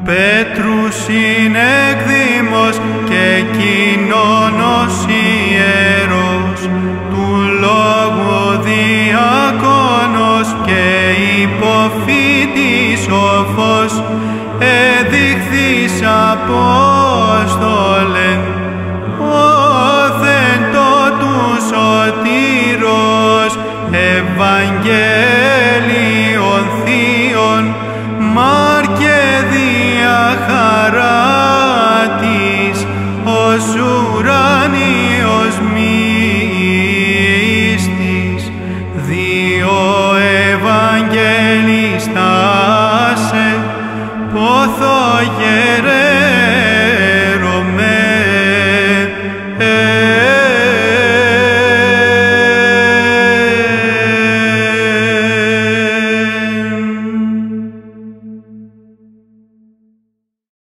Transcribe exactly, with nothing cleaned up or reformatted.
Πέτρου συνεκδήμος και κοινωνός ιερός, του λόγου διακόνος και υποφήτης σοφός, εδειχθείς Απόστολε, όθεν τότου σωτήρος, Ευαγγέλιον θείον, μάρ και διαχαράτης, ως ουράνιος μύστης, δύο Ευαγγελιστάσε, πόθο